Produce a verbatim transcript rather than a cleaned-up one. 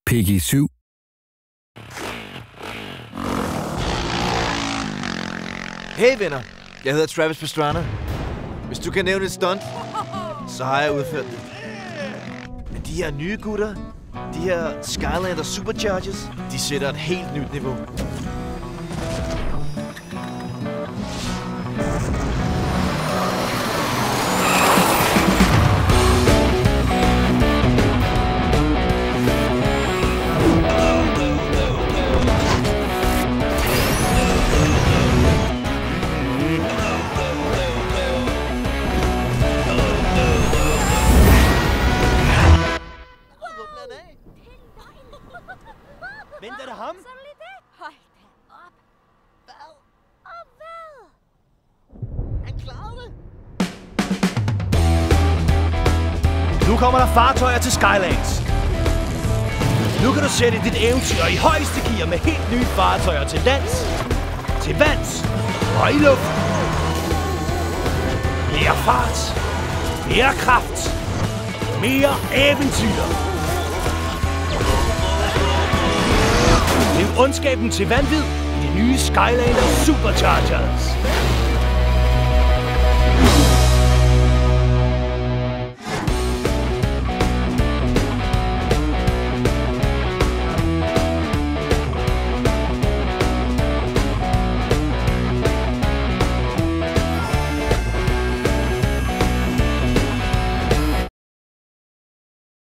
P G syv. Hey venner, jeg hedder Travis Pastrana. Hvis du kan nævne et stunt, så har jeg udført det. Men de her nye gutter, de her Skylander Superchargers, de sætter et helt nyt niveau. Vent, er det ham? Så er det lige det. Hold da op. Hvad? Og hvad? Han klarede det. Nu kommer der fartøjer til Skylands. Nu kan du sætte dit eventyr i højeste gear med helt nye fartøjer til lands, til vands og i luften. Mere fart, mere kraft, mere eventyr. Lev ondskaben til vanvid i de nye Skylander Superchargers.